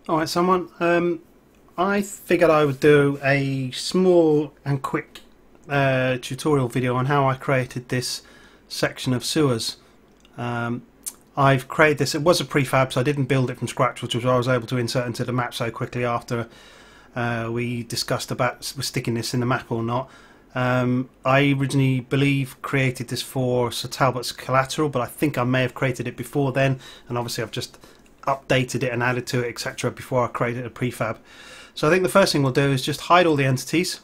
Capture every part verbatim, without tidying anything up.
Alright, someone. Um, I figured I would do a small and quick uh, tutorial video on how I created this section of sewers. Um, I've created this, it was a prefab, so I didn't build it from scratch, which was why I was able to insert into the map so quickly after uh, we discussed about sticking this in the map or not. Um, I originally believe created this for Sir Talbot's collateral, but I think I may have created it before then, and obviously I've just updated it and added to it, et cetera before I created a prefab. So I think the first thing we'll do is just hide all the entities,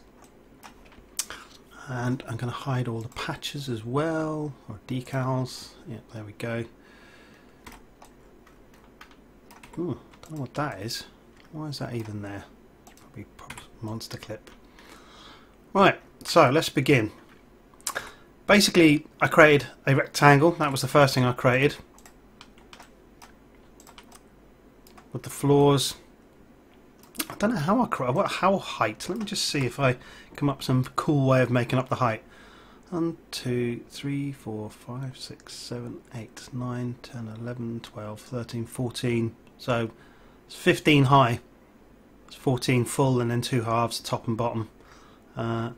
and I'm going to hide all the patches as well, or decals. Yep, there we go. Ooh, don't know what that is. Why is that even there? Probably, probably monster clip. Right, so let's begin. Basically, I created a rectangle. That was the first thing I created. With the floors. I don't know how I create. What how height? Let me just see if I come up with some cool way of making up the height. One, two, three, four, five, six, seven, eight, nine, ten, eleven, twelve, thirteen, fourteen. So it's fifteen high. It's fourteen full and then two halves, top and bottom. Uh,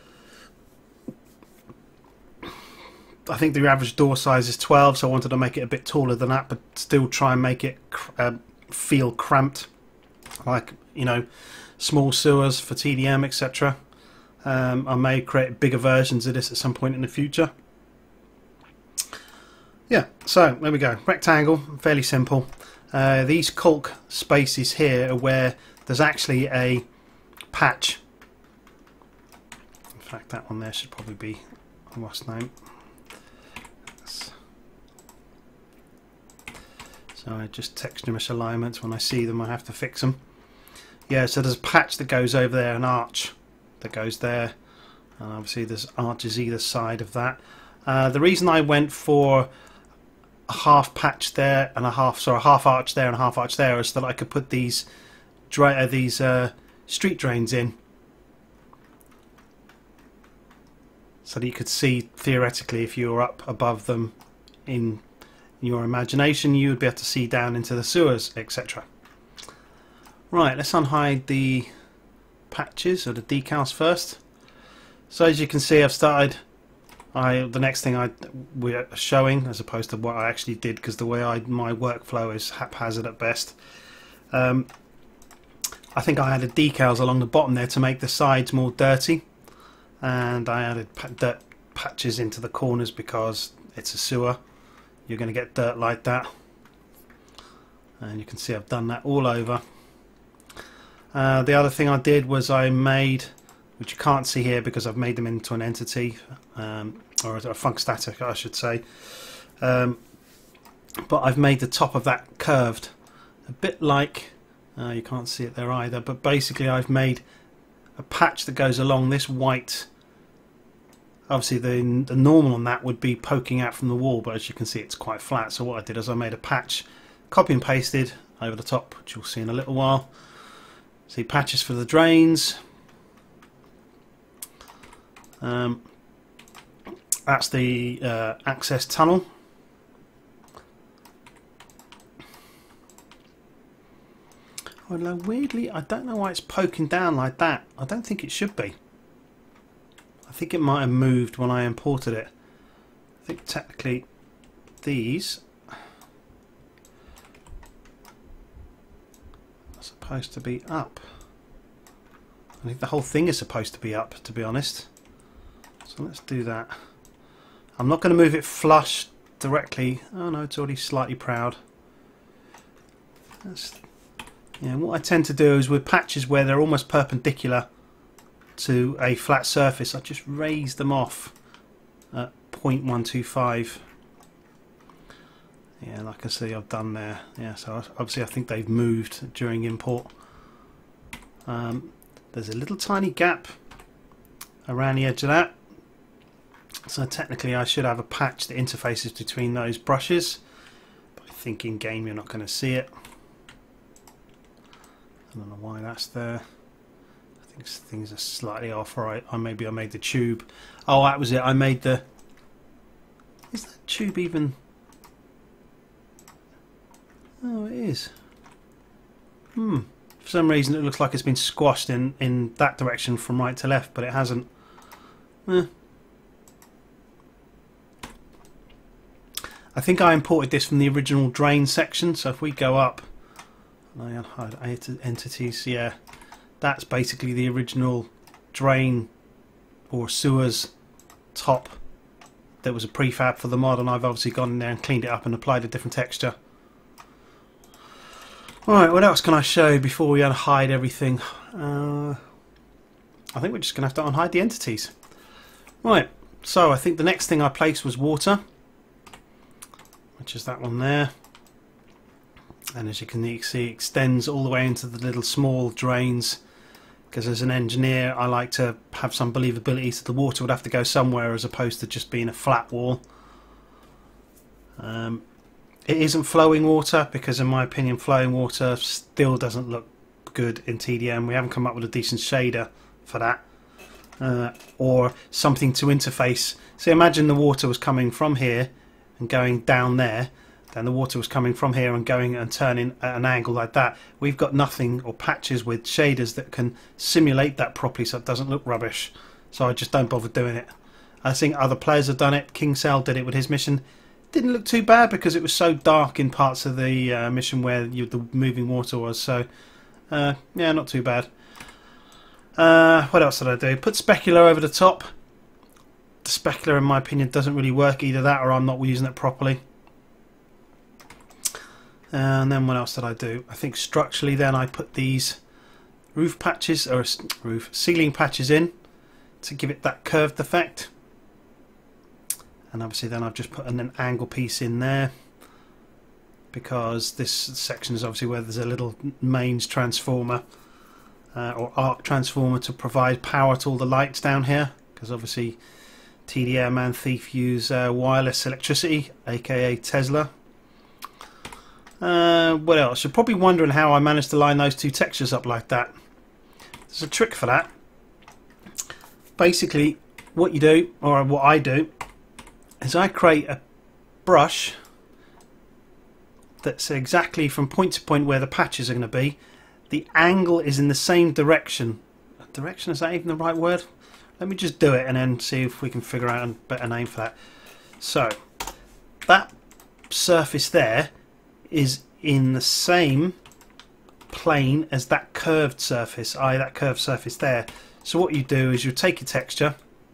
I think the average door size is twelve, so I wanted to make it a bit taller than that, but still try and make it uh, feel cramped, like, you know, small sewers for T D M, et cetera. Um, I may create bigger versions of this at some point in the future. Yeah, so there we go. Rectangle, fairly simple. Uh, these caulk spaces here are where there's actually a patch. In fact, that one there should probably be a last name. So I just texture misalignments. When I see them, I have to fix them. Yeah, so there's a patch that goes over there, an arch that goes there, and obviously there's arches either side of that. Uh, the reason I went for a half patch there and a half, sorry, a half arch there and a half arch there is that I could put these dra uh, these uh, street drains in, so that you could see theoretically if you were up above them in your imagination, you would be able to see down into the sewers, et cetera. Right, let's unhide the patches or the decals first. So as you can see, I've started. I the next thing I we're showing as opposed to what I actually did, because the way I my workflow is haphazard at best. Um, I think I added decals along the bottom there to make the sides more dirty, and I added pa dirt patches into the corners because it's a sewer. You're going to get dirt like that, and you can see I've done that all over. Uh, the other thing I did was I made, which you can't see here because I've made them into an entity, um, or a func static I should say, um, but I've made the top of that curved, a bit like, uh, you can't see it there either, but basically I've made a patch that goes along this white. Obviously the, the normal on that would be poking out from the wall, but as you can see it's quite flat. So what I did is I made a patch, copy and pasted over the top, which you'll see in a little while. See, patches for the drains. Um, that's the uh, access tunnel. Although weirdly, I don't know why it's poking down like that. I don't think it should be. I think it might have moved when I imported it. I think technically these are supposed to be up. I think the whole thing is supposed to be up, to be honest. So let's do that. I'm not going to move it flush directly. Oh no, it's already slightly proud. That's, yeah, what I tend to do is with patches where they're almost perpendicular to a flat surface, I just raise them off at zero point one two five. Yeah, like I see I've done there. Yeah, so obviously I think they've moved during import. Um, there's a little tiny gap around the edge of that, so technically I should have a patch that interfaces between those brushes, but I think in game you're not going to see it. I don't know why that's there. Things are slightly off. Right, I maybe I made the tube. Oh, that was it. I made the. Is that tube even? Oh, it is. Hmm. For some reason it looks like it's been squashed in, in that direction from right to left, but it hasn't. Eh. I think I imported this from the original drain section, so if we go up, I hide entities, yeah, that's basically the original drain or sewers top that was a prefab for the mod, and I've obviously gone in there and cleaned it up and applied a different texture. Alright, what else can I show before we unhide everything? Uh, I think we're just going to have to unhide the entities. Right, so I think the next thing I placed was water, which is that one there. And as you can see, it extends all the way into the little small drains, because as an engineer I like to have some believability, so the water would have to go somewhere as opposed to just being a flat wall. Um, it isn't flowing water, because in my opinion flowing water still doesn't look good in T D M. We haven't come up with a decent shader for that, uh, or something to interface. So imagine the water was coming from here and going down there, then the water was coming from here and going and turning at an angle like that. We've got nothing or patches with shaders that can simulate that properly, so it doesn't look rubbish. So I just don't bother doing it. I think other players have done it. King Cell did it with his mission. Didn't look too bad because it was so dark in parts of the uh, mission where you, the moving water was. So uh, yeah, not too bad. Uh, what else did I do? Put specular over the top. The specular, in my opinion, doesn't really work. Either that or I'm not using it properly. And then what else did I do? I think structurally then I put these roof patches, or roof ceiling patches in to give it that curved effect. And obviously then I've just put an, an angle piece in there, because this section is obviously where there's a little mains transformer uh, or arc transformer to provide power to all the lights down here, because obviously T D M and Thief use uh, wireless electricity, aka Tesla. Uh, what else? You're probably wondering how I managed to line those two textures up like that. There's a trick for that. Basically, what you do, or what I do, is I create a brush that's exactly from point to point where the patches are going to be. The angle is in the same direction. Direction, is that even the right word? Let me just do it and then see if we can figure out a better name for that. So, that surface there is in the same plane as that curved surface, that is that curved surface there. So what you do is you take your texture,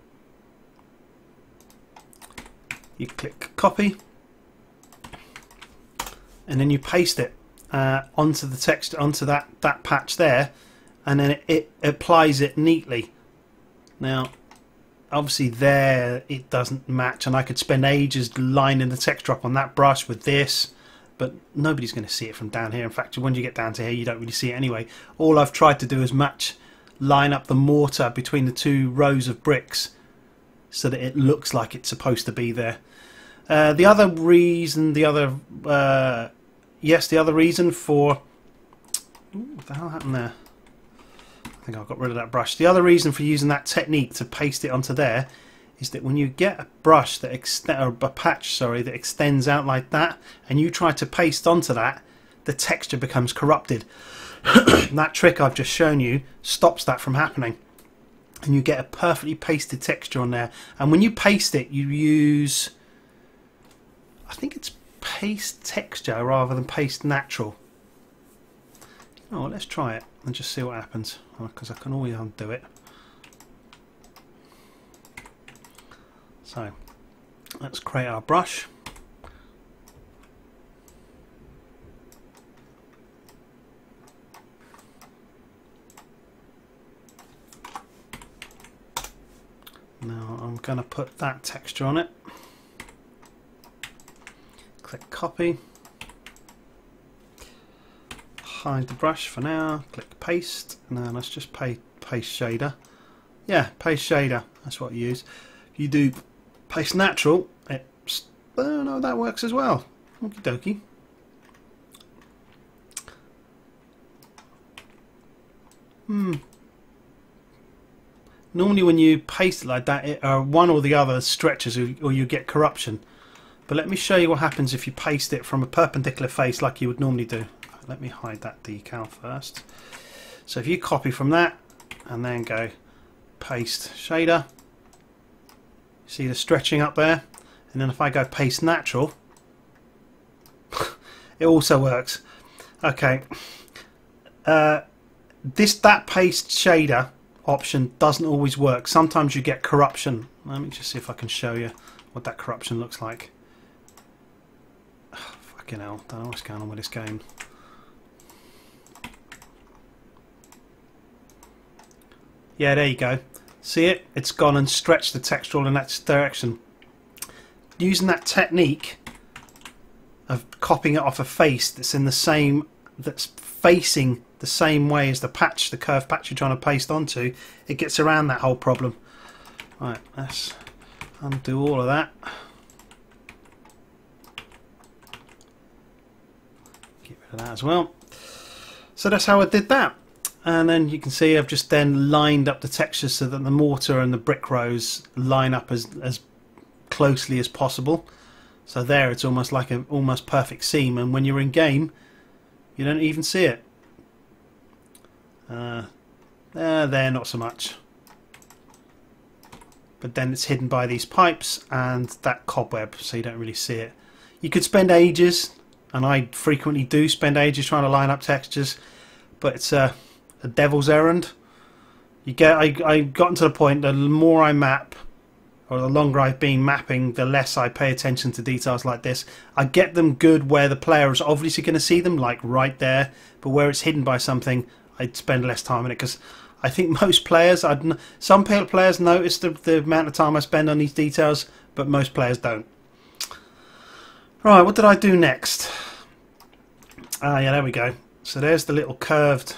you click copy, and then you paste it uh, onto the texture, onto that, that patch there, and then it, it applies it neatly. Now obviously there it doesn't match, and I could spend ages lining the texture up on that brush with this, but nobody's going to see it from down here. In fact, when you get down to here you don't really see it anyway. All I've tried to do is match, line up the mortar between the two rows of bricks so that it looks like it's supposed to be there. Uh, the other reason, the other, uh, yes, the other reason for, ooh, what the hell happened there? I think I got rid of that brush. The other reason for using that technique to paste it onto there is that when you get a brush that extend, or a patch, sorry, that extends out like that, and you try to paste onto that, the texture becomes corrupted. That trick I've just shown you stops that from happening, and you get a perfectly pasted texture on there. And when you paste it, you use, I think it's paste texture rather than paste natural. You know what, let's try it and just see what happens, because I can always undo it. So let's create our brush. Now I'm going to put that texture on it. Click copy. Hide the brush for now. Click paste. Now let's just pay, paste shader. Yeah, paste shader. That's what you use. If you do paste natural, it's, oh no, that works as well. Okie dokie. Hmm. Normally when you paste it like that, it, uh, one or the other stretches or, or you get corruption. But let me show you what happens if you paste it from a perpendicular face like you would normally do. But let me hide that decal first. So if you copy from that and then go paste shader, see the stretching up there, and then if I go paste natural, it also works. Okay, uh, this that paste shader option doesn't always work. Sometimes you get corruption. Let me just see if I can show you what that corruption looks like. Oh, fucking hell, don't know what's going on with this game. Yeah, there you go. See it? It's gone and stretched the text all in that direction. Using that technique of copying it off a face that's in the same, that's facing the same way as the patch, the curved patch you're trying to paste onto, it gets around that whole problem. Right, let's undo all of that. Get rid of that as well. So that's how I did that. And then you can see I've just then lined up the textures so that the mortar and the brick rows line up as, as closely as possible. So there it's almost like an almost perfect seam, and when you're in game you don't even see it. Uh, uh, there not so much. But then it's hidden by these pipes and that cobweb, so you don't really see it. You could spend ages, and I frequently do spend ages trying to line up textures, but it's a, a devil's errand. You get, I, I've gotten to the point that the more I map, or the longer I've been mapping, the less I pay attention to details like this. I get them good where the player is obviously going to see them, like right there, but where it's hidden by something, I'd spend less time on it, because I think most players, I'd, some players notice the, the amount of time I spend on these details, but most players don't. Right, what did I do next? Ah, yeah, there we go. So there's the little curved.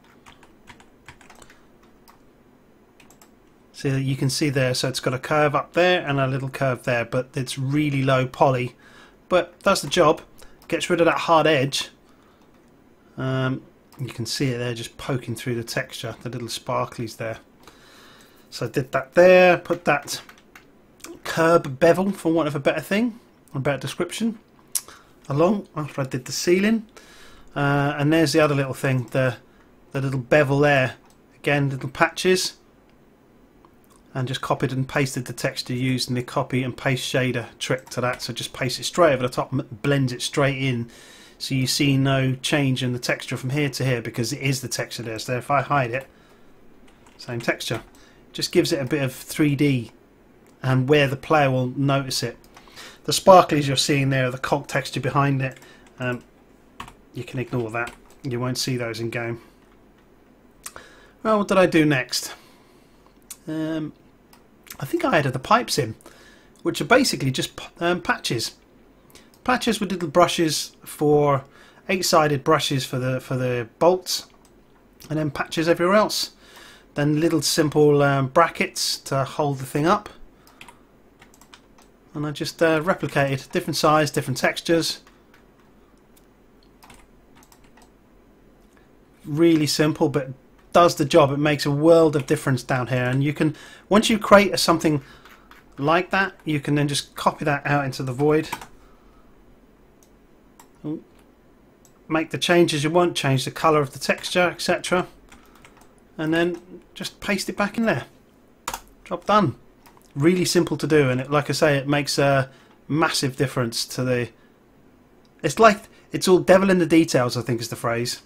See, you can see there, so it's got a curve up there and a little curve there, but it's really low poly. But that's the job. Gets rid of that hard edge. Um, you can see it there just poking through the texture, the little sparklies there. So I did that there, put that curb bevel, for want of a better thing, a better description, along after I did the ceiling. Uh, and there's the other little thing, the, the little bevel there. Again, little patches. And just copied and pasted the texture using the copy and paste shader trick to that. So just paste it straight over the top, blends it straight in, so you see no change in the texture from here to here, because it is the texture there. So if I hide it, same texture. Just gives it a bit of three D, and where the player will notice it. The sparklies you're seeing there are the cog texture behind it. Um, you can ignore that. You won't see those in game. Well, what did I do next? Um, I think I added the pipes in, which are basically just um, patches. Patches with little brushes for eight-sided brushes for the for the bolts, and then patches everywhere else. Then little simple um, brackets to hold the thing up. And I just uh, replicated different size, different textures. Really simple, but does the job. It makes a world of difference down here, and you can, once you create something like that, you can then just copy that out into the void, make the changes you want, change the color of the texture, etc., and then just paste it back in there. Job done. Really simple to do, and it, like I say, it makes a massive difference to the, it's like it's all devil in the details, I think is the phrase.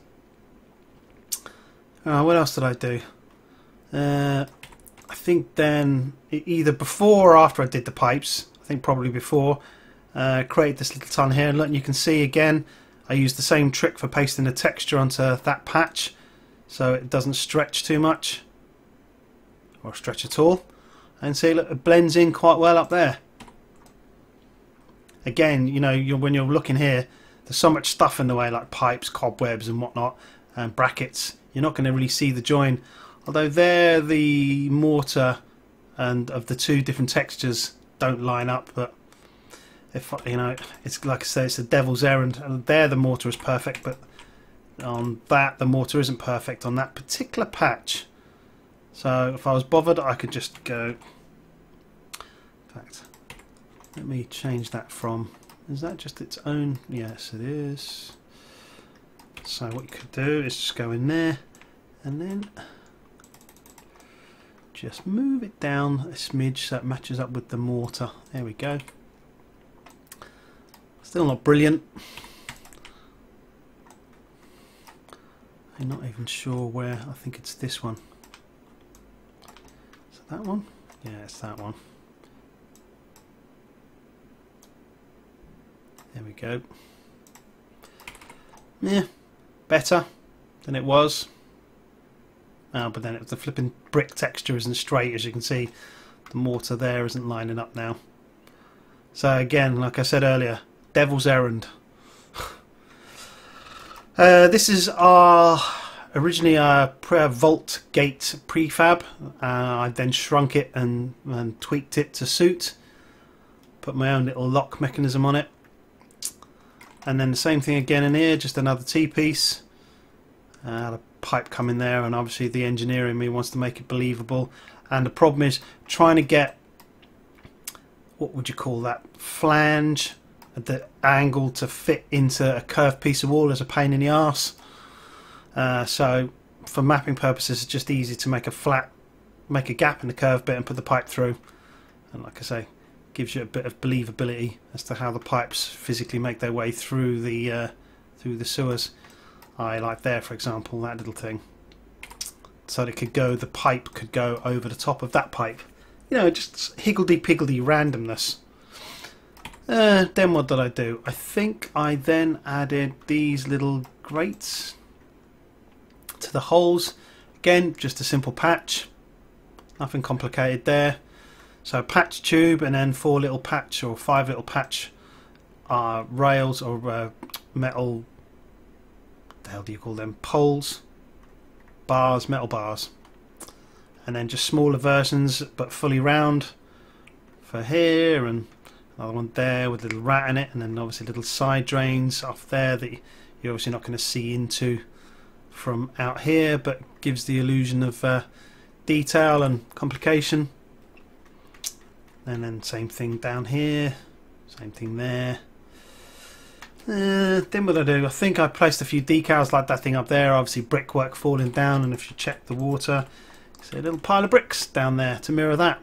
Uh, what else did I do? Uh, I think then either before or after I did the pipes, I think probably before, uh, created this little tunnel here, and look, you can see again I used the same trick for pasting the texture onto that patch so it doesn't stretch too much or stretch at all, and see, look, it blends in quite well up there. Again, you know, you're, when you're looking here, there's so much stuff in the way, like pipes, cobwebs and whatnot, and brackets. You're not going to really see the join, although there the mortar and of the two different textures don't line up. But if you know, it's like I say, it's a devil's errand. And there the mortar is perfect, but on that the mortar isn't perfect on that particular patch. So if I was bothered, I could just go. In fact, let me change that from. Is that just its own? Yes, it is. So what you could do is just go in there and then just move it down a smidge so it matches up with the mortar. There we go. Still not brilliant. I'm not even sure where. I think it's this one. Is it that one? Yeah, it's that one. There we go. Yeah, better than it was. Oh, but then it, the flipping brick texture isn't straight, as you can see. The mortar there isn't lining up now. So again, like I said earlier, devil's errand. uh, this is our originally our vault gate prefab. Uh, I then shrunk it and, and tweaked it to suit. Put my own little lock mechanism on it. And then the same thing again in here, just another T-piece. Uh, the pipe coming there, and obviously the engineer in me wants to make it believable. And the problem is trying to get, what would you call that, flange at the angle to fit into a curved piece of wall is a pain in the arse. Uh, so for mapping purposes, it's just easy to make a flat, make a gap in the curved bit and put the pipe through. And like I say, gives you a bit of believability as to how the pipes physically make their way through the uh, through the sewers. I like there, for example, that little thing, so it could go, the pipe could go over the top of that pipe. You know, just higgledy-piggledy randomness. Uh, then what did I do? I think I then added these little grates to the holes. Again, just a simple patch, nothing complicated there. So patch tube and then four little patch or five little patch uh, rails or uh, metal, what the hell do you call them, poles, bars, metal bars, and then just smaller versions but fully round for here, and another one there with a little rat in it, and then obviously little side drains off there that you're obviously not going to see into from out here, but gives the illusion of uh, detail and complication. And then same thing down here, same thing there. Uh, then what I do, I think I placed a few decals like that thing up there, obviously brickwork falling down, and if you check the water, see a little pile of bricks down there to mirror that.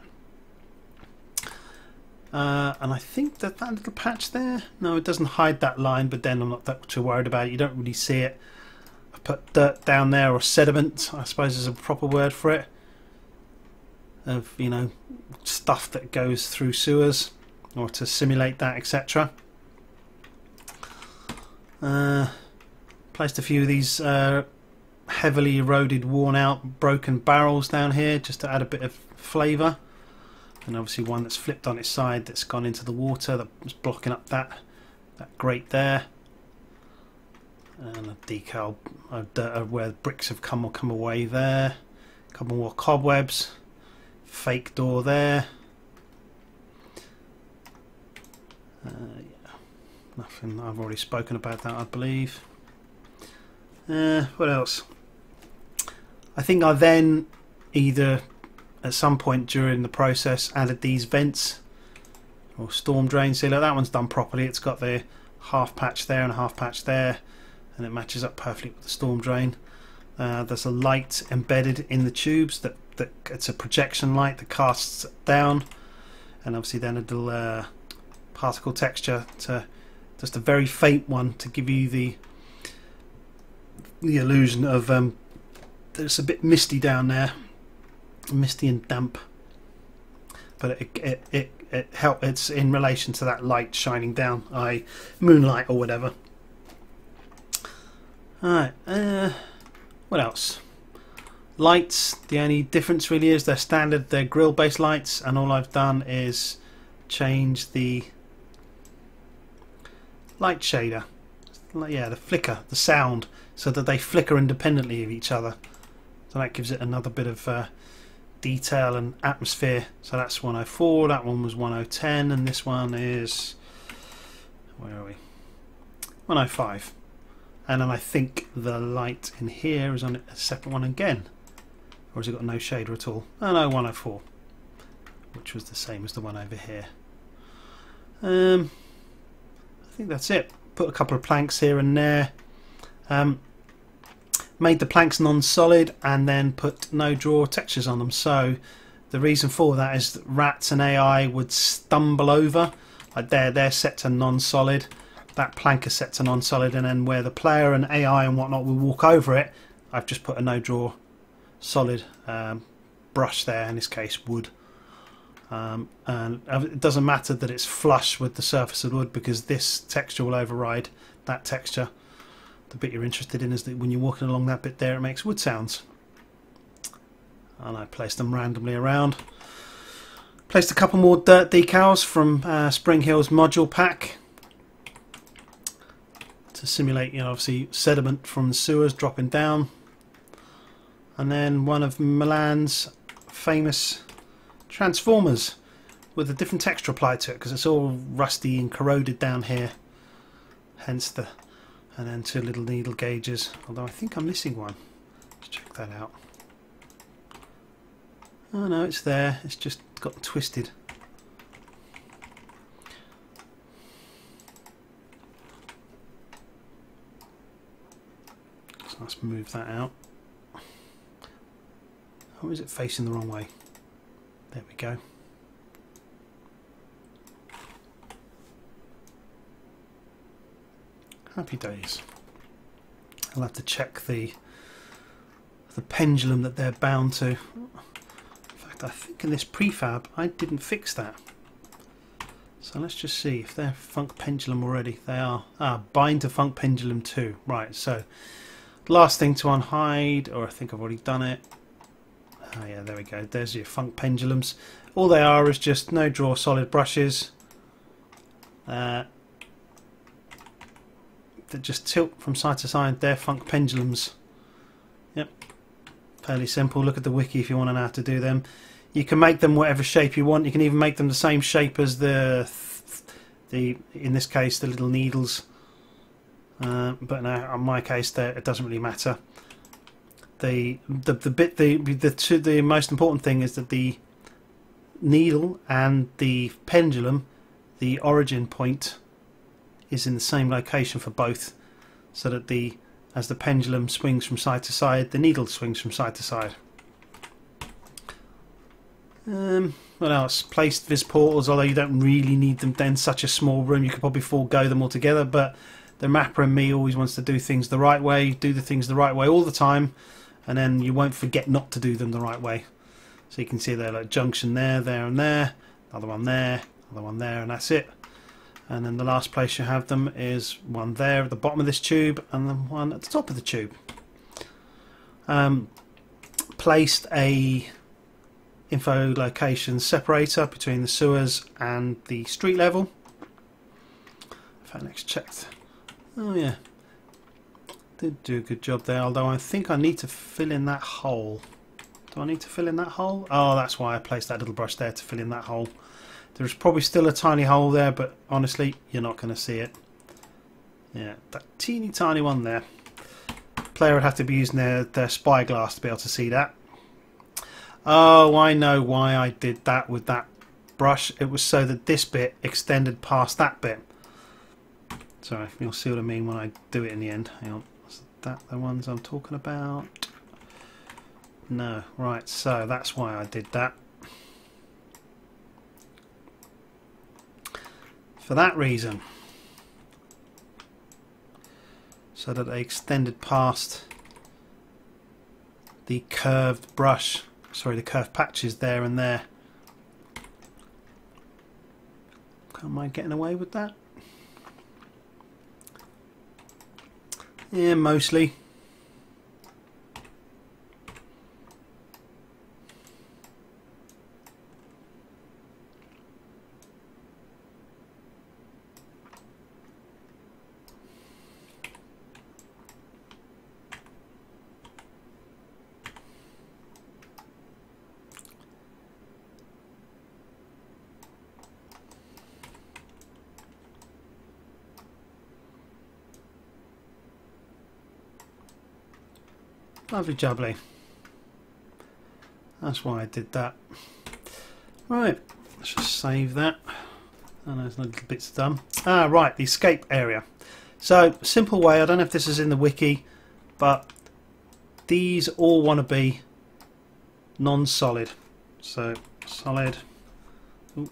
Uh, and I think that that little patch there, no, it doesn't hide that line, but then I'm not that too worried about it, you don't really see it. I put dirt down there, or sediment, I suppose is a proper word for it, of, you know, stuff that goes through sewers, or to simulate that, et cetera. Uh, placed a few of these uh, heavily eroded, worn out, broken barrels down here just to add a bit of flavour, and obviously one that's flipped on its side that's gone into the water that's blocking up that that grate there, and a decal of dirt where the bricks have come or come away there. A couple more cobwebs. Fake door there. Uh, yeah, nothing. I've already spoken about that, I believe. Uh, what else? I think I then either at some point during the process added these vents or storm drains. See, look, that one's done properly. It's got the half patch there and a half patch there, and it matches up perfectly with the storm drain. Uh, there's a light embedded in the tubes that that it's a projection light that casts down, and obviously then a little uh, particle texture, to just a very faint one to give you the the illusion of um, it's a bit misty down there, misty and damp, but it it it, it help it's in relation to that light shining down, I moonlight or whatever. Alright, uh, what else? Lights, the only difference really is they're standard, they're grill based lights, and all I've done is change the light shader, yeah, the flicker, the sound, so that they flicker independently of each other. So that gives it another bit of uh, detail and atmosphere. So that's one oh four, that one was one oh ten, and this one is, where are we, one oh five. And then I think the light in here is on a separate one again. Or has it got no shader at all? Oh no, one oh four, which was the same as the one over here. Um, I think that's it. Put a couple of planks here and there. Um, made the planks non-solid and then put no draw textures on them. So the reason for that is that rats and A I would stumble over. Like there, they're set to non-solid. That plank is set to non-solid, and then where the player and A I and whatnot will walk over it, I've just put a no draw solid um, brush there, in this case wood. Um, and it doesn't matter that it's flush with the surface of the wood, because this texture will override that texture. The bit you're interested in is that when you're walking along that bit there, it makes wood sounds. And I placed them randomly around. Placed a couple more dirt decals from uh, Spring Hill's module pack to simulate, you know, obviously sediment from the sewers dropping down. And then one of Milan's famous transformers with a different texture applied to it, because it's all rusty and corroded down here. Hence the, and then two little needle gauges. Although I think I'm missing one. Let's check that out. Oh no, it's there. It's just got twisted. So let's move that out. Or is it facing the wrong way? There we go. Happy days. I'll have to check the the pendulum that they're bound to. I think in this prefab I didn't fix that, so let's just see if they're Funk Pendulum already. They are. Ah, bind to Funk Pendulum two. Right, so last thing to unhide, or I think I've already done it. Oh yeah, there we go. There's your Funk Pendulums. All they are is just no draw solid brushes uh, that just tilt from side to side. They're Funk Pendulums. Yep, fairly simple. Look at the wiki if you want to know how to do them. You can make them whatever shape you want. You can even make them the same shape as the, the in this case, the little needles. Uh, but no, in my case, it doesn't really matter. The the the bit the the two, the most important thing is that the needle and the pendulum, the origin point, is in the same location for both, so that the as the pendulum swings from side to side, the needle swings from side to side. Um, what else? Placed vis portals, although you don't really need them in such a small room. You could probably forego them altogether, but the mapper in me always wants to do things the right way, do the things the right way all the time, and then you won't forget not to do them the right way. So you can see there, like junction there, there and there, another one there, another one there, and that's it. And then the last place you have them is one there at the bottom of this tube, and then one at the top of the tube. Um, placed a info location separator between the sewers and the street level. If I next checked, oh yeah, did do a good job there. Although I think I need to fill in that hole. Do I need to fill in that hole? Oh, that's why I placed that little brush there, to fill in that hole. There's probably still a tiny hole there, but honestly, you're not going to see it. Yeah, that teeny tiny one there. Player would have to be using their, their spyglass to be able to see that. Oh, I know why I did that with that brush. It was so that this bit extended past that bit. Sorry, you'll see what I mean when I do it in the end. Hang on, is that the ones I'm talking about? No, right, so that's why I did that. For that reason. So that they extended past the curved brush. Sorry, the curved patches there and there. Am I getting away with that? Yeah, mostly. Lovely jubbly. That's why I did that. Right, let's just save that. Oh, there's no little bits done. Ah, right, the escape area. So, simple way, I don't know if this is in the wiki, but these all want to be non-solid. So solid, ooh,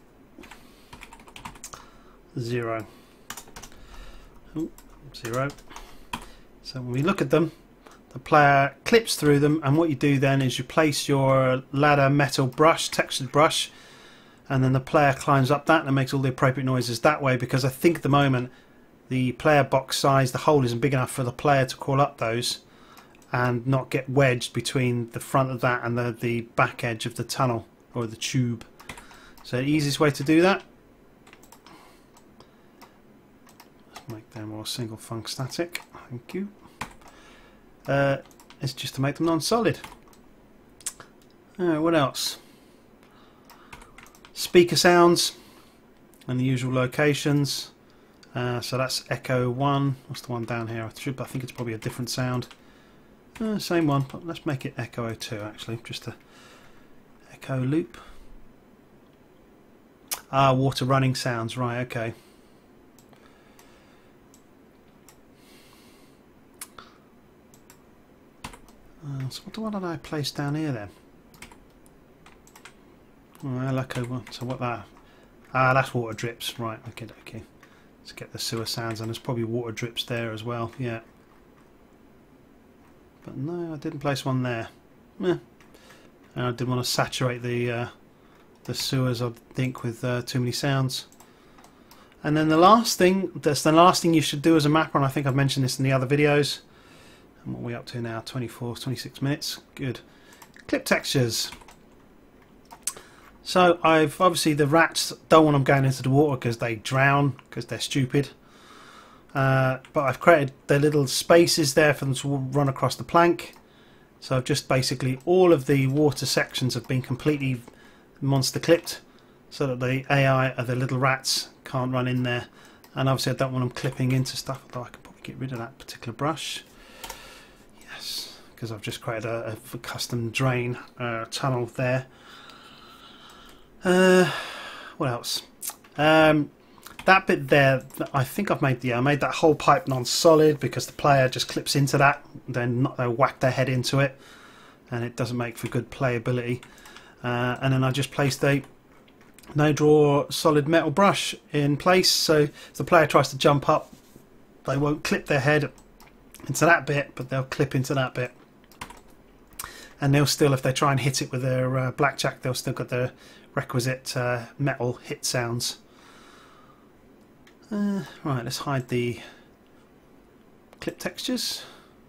zero, ooh, zero. So when we look at them, the player clips through them, and what you do then is you place your ladder metal brush, textured brush, and then the player climbs up that and makes all the appropriate noises that way, because I think at the moment the player box size, the hole isn't big enough for the player to crawl up those and not get wedged between the front of that and the, the back edge of the tunnel or the tube. So the easiest way to do that, let's make them more single func static, thank you, uh, is just to make them non-solid. Uh, what else? Speaker sounds and the usual locations. Uh, so that's echo one. What's the one down here? I, should, I think it's probably a different sound. Uh, same one, but let's make it echo two actually, just a echo loop. Ah, water running sounds, right, okay. Uh, so what, what did I place down here then? Oh, echo one. So what that? Ah, that's water drips, right, okay, okay. Let's get the sewer sounds, and there's probably water drips there as well, yeah. But no, I didn't place one there. Eh. And I didn't want to saturate the uh, the sewers, I think, with uh, too many sounds. And then the last thing, that's the last thing you should do as a mapper, and I think I've mentioned this in the other videos. And what are we up to now? twenty-four, twenty-six minutes. Good. Clip textures. So I've obviously the rats don't want them going into the water because they drown because they're stupid. Uh, but I've created the little spaces there for them to run across the plank. So I've just basically all of the water sections have been completely monster clipped so that the A I of the little rats can't run in there. And obviously I don't want them clipping into stuff, although I can probably get rid of that particular brush. Yes, because I've just created a, a custom drain uh, tunnel there. Uh, what else? Um, that bit there, I think I've made the yeah, I made that whole pipe non-solid because the player just clips into that, then not, they'll whack their head into it, and it doesn't make for good playability. Uh, and then I just placed a no draw solid metal brush in place, so if the player tries to jump up, they won't clip their head into that bit, but they'll clip into that bit. And they'll still, if they try and hit it with their uh, blackjack, they'll still got their requisite uh, metal hit sounds. Uh, right, let's hide the clip textures.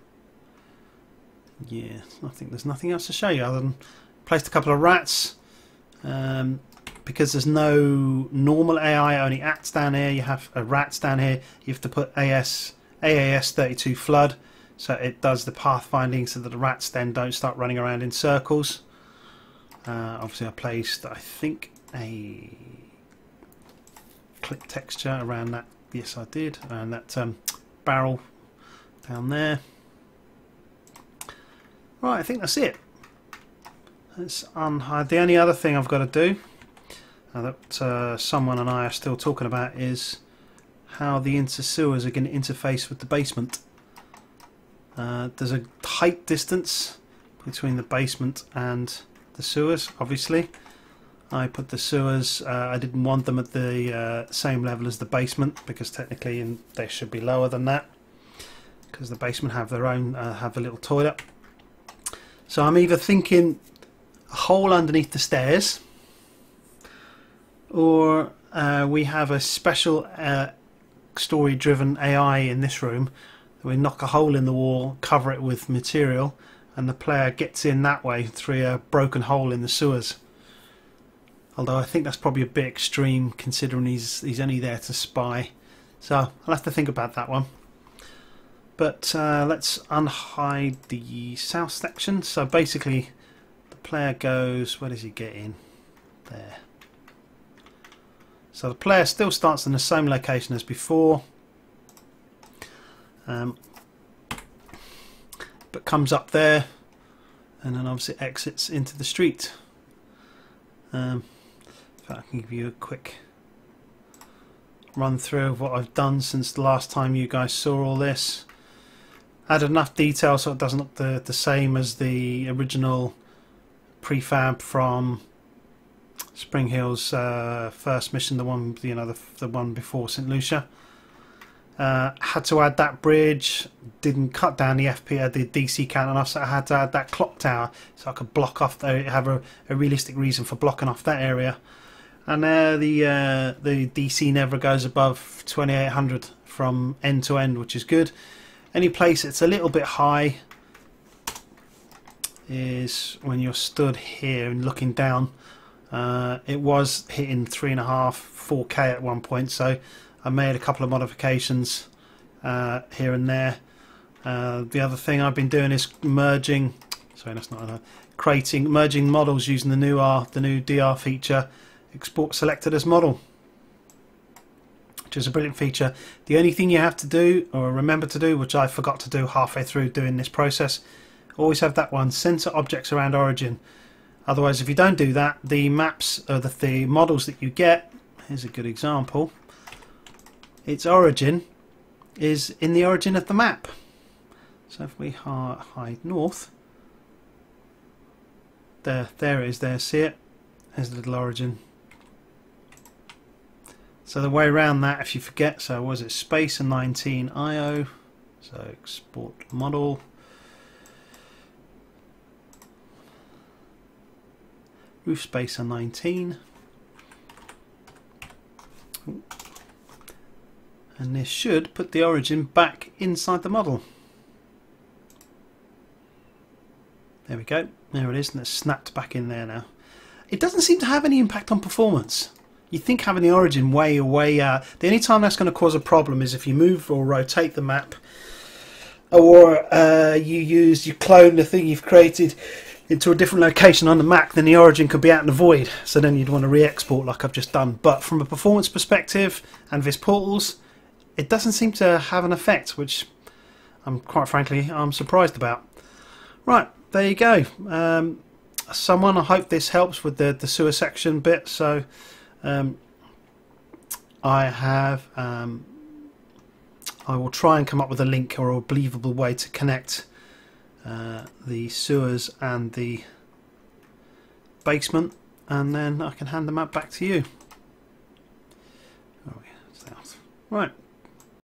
Yeah, I think there's nothing else to show you other than placed a couple of rats. Um, because there's no normal A I, only ats down here, you have uh, rats down here, you have to put A S, A A S thirty-two flood, so it does the pathfinding so that the rats then don't start running around in circles. Uh, obviously I placed, I think, a clip texture around that, yes I did, around that um, barrel down there. Right, I think that's it. Let's unhide. The only other thing I've got to do, uh, that uh, someone and I are still talking about, is how the inter-sewers are going to interface with the basement. Uh, there's a height distance between the basement and the sewers, obviously. I put the sewers, uh, I didn't want them at the uh, same level as the basement because technically in, they should be lower than that because the basement have their own, uh, have a little toilet. So I'm either thinking a hole underneath the stairs, or uh, we have a special uh, story driven A I in this room. We knock a hole in the wall, cover it with material, and the player gets in that way through a broken hole in the sewers. Although I think that's probably a bit extreme considering he's, he's only there to spy. So I'll have to think about that one. But uh, let's unhide the south section. So basically the player goes, where does he get in? There. So the player still starts in the same location as before. Um, but comes up there and then obviously exits into the street. Um, if I can give you a quick run through of what I've done since the last time you guys saw all this. added enough detail so it doesn't look the, the same as the original prefab from Spring Hill's uh, first mission, the one you know the, the one before Saint Lucia. Uh, had to add that bridge, didn't cut down the F P, uh, the D C count enough, so I had to add that clock tower so I could block off, the, have a, a realistic reason for blocking off that area. And uh, the uh, the D C never goes above twenty-eight hundred from end to end, which is good. Any place it's a little bit high is when you're stood here and looking down. Uh, it was hitting three and a half, four K at one point, so I made a couple of modifications uh, here and there. Uh, the other thing I've been doing is merging, sorry, that's not enough, creating, merging models using the new R, the new D R feature, export selected as model, which is a brilliant feature. The only thing you have to do, or remember to do, which I forgot to do halfway through doing this process, always have that one, center objects around origin. Otherwise, if you don't do that, the maps, or the, the models that you get, here's a good example, its origin is in the origin of the map. So if we hide north, there, there it is, there, see it? There's the little origin. So the way around that, if you forget, so was it space and nineteen I O, so export model, roof spacer nineteen, and this should put the origin back inside the model. There we go, there it is, and it's snapped back in there now. It doesn't seem to have any impact on performance. You think having the origin way away out, the only time that's going to cause a problem is if you move or rotate the map, or uh, you use, you clone the thing you've created into a different location on the Mac, then the origin could be out in the void, so then you'd want to re-export like I've just done. But from a performance perspective and Vis Portals, it doesn't seem to have an effect, which I'm quite frankly I'm surprised about. Right, there you go. Um, someone, I hope this helps with the, the sewer section bit. So um, I have um, I will try and come up with a link or a believable way to connect Uh, the sewers and the basement, and then I can hand the map back to you. Oh, yeah, right.